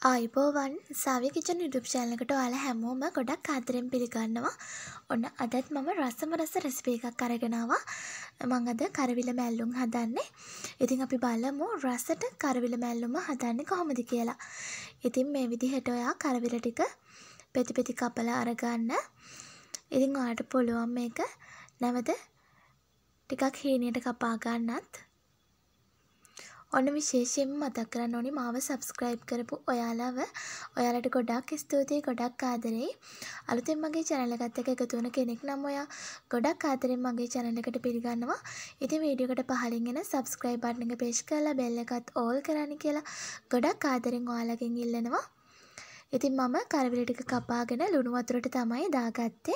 ආයිබෝවන් Savi kitchen YouTube channel එකට ඔයාලා හැමෝම ගොඩක් ආදරෙන් පිළිගන්නවා. ඔන්න අදත් මම රසම රස රෙසිපි එකක් අරගෙන ආවා. මම අද කරවිල මැල්ලුම් හදන්නේ. ඉතින් අපි බලමු රසට කරවිල මැල්ලුම හදන්නේ කොහොමද කියලා. ඉතින් මේ විදිහට ඔයා කරවිල ටික පෙති පෙති කපලා අරගන්න. ඉතින් ඔයාලට පුළුවන් මේක නැවත ටිකක් හීනියට කපා ගන්නත්. ඔන්න විශේෂයෙන්ම මතක් කරන්න ඕනි මාව subscribe කරපු ඔයාලට ගොඩක් ස්තුතියි ගොඩක් ආදරෙයි. අලුතෙන් මගේ channel එකත් එක්ක එකතු වෙන කෙනෙක් නම් ඔයා ගොඩක් ආදරෙන් මගේ channel එකට පිළිගන්නවා. ඉතින් වීඩියෝ එකට පහලින් එන subscribe button එක press කරලා bell එකත් all කරන්න කියලා ගොඩක් ආදරෙන් ඔයාලගෙන් ඉල්ලනවා. ඉතින් මම කරවිල ටික කපාගෙන ලුණු වතුරට තමයි දාගත්තේ.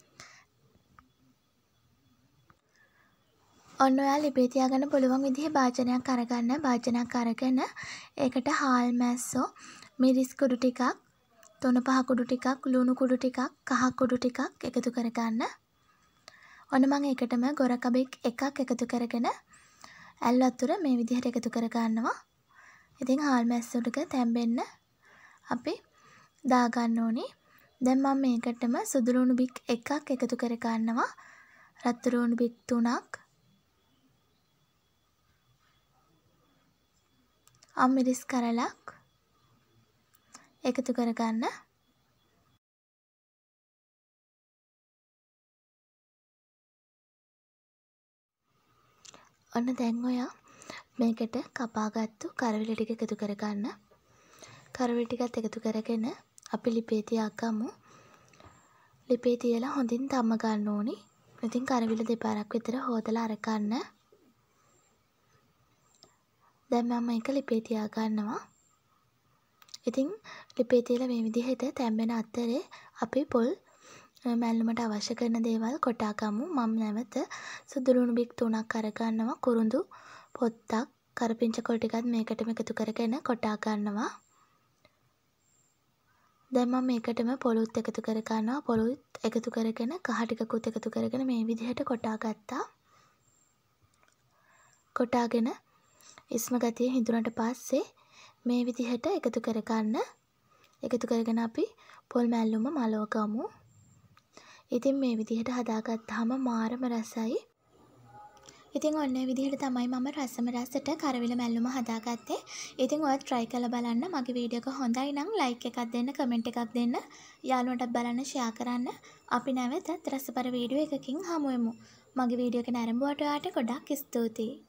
ඔන්න ඔයා ලිපේ තියාගන්න පුළුවන් විදිහේ භාජනයක් අරගන්න. භාජනයක් අරගෙන ඒකට හාල් මැස්සෝ, මිරිස් කුඩු ටිකක්, තුන පහ කුඩු ටිකක්, ලුණු කුඩු ටිකක්, කහ කුඩු ටිකක් එකතු කරගන්න. ඔන්න මම ඒකටම ගොරකබෙක් එකක් එකතු කරගෙන ඇල් වතුර මේ විදිහට එකතු කරගන්නවා. ඉතින් හාල් මැස්සෝ ටික තැම්බෙන්න අපි දාගන්න ඕනේ. දැන් මම මේකටම සුදු ලුණු බික් එකක් එකතු කරගන්නවා. රතු ලුණු බික් 3ක්, මිරිස් කරලක් එකතු කරගන්න. ඔන්න දැන් ඔයා මේකට කපාගත්තු කරවිල ටික එකතු කරගන්න. කරවිල ටිකත් එකතු කරගෙන අපි ලිපේ තියාගමු. ලිපේ තියලා හොඳින් තම්ම ගන්න ඕනි. ඉතින් කරවිල දෙපාරක් විතර හොදලා අරගන්න. දැන් මම මේක ලිපේ තියා ගන්නවා. ඉතින් ලිපේ තියලා මේ විදිහට තැම්බෙන අතරේ අපි පොල් මැල්ලුමට අවශ්‍ය කරන දේවල් කොටා ගමු. මම නැවත සුදු ලුණු බික් 3ක් අරගන්නවා. කුරුඳු පොත්තක්, කරපිංච කොළ ටිකත් මේකටම එකතු කරගෙන කොටා ගන්නවා. දැන් මම මේකටම පොලුත් එකතු කර ගන්නවා. පොලුත් එකතු කරගෙන කහ ටිකකුත් එකතු කරගෙන මේ විදිහට කොටා ගත්තා. කොටාගෙන ඉස්ම ගතිය හිඳුනට පස්සේ මේ විදිහට එකතු කරගන්න. එකතු කරගෙන අපි පොල් මැල්ලුම මලව ගමු. ඉතින් මේ විදිහට හදාගත්තාම මාරම රසයි. ඉතින් ඔන්න ඒ විදිහට තමයි මම රසම රසට කරවිල මැල්ලුම හදාගත්තේ. ඉතින් ඔයත් try කරලා බලන්න. මගේ වීඩියෝ එක හොඳයි නම් like එකක් දෙන්න, comment එකක් දෙන්න. යාළුවන්ටත් බලන්න share කරන්න. අපි නැවතත් රසබර වීඩියෝ එකකින් හමු වෙමු. මගේ වීඩියෝ එක නැරඹුවට ඔයාට ගොඩක් ස්තුතියි.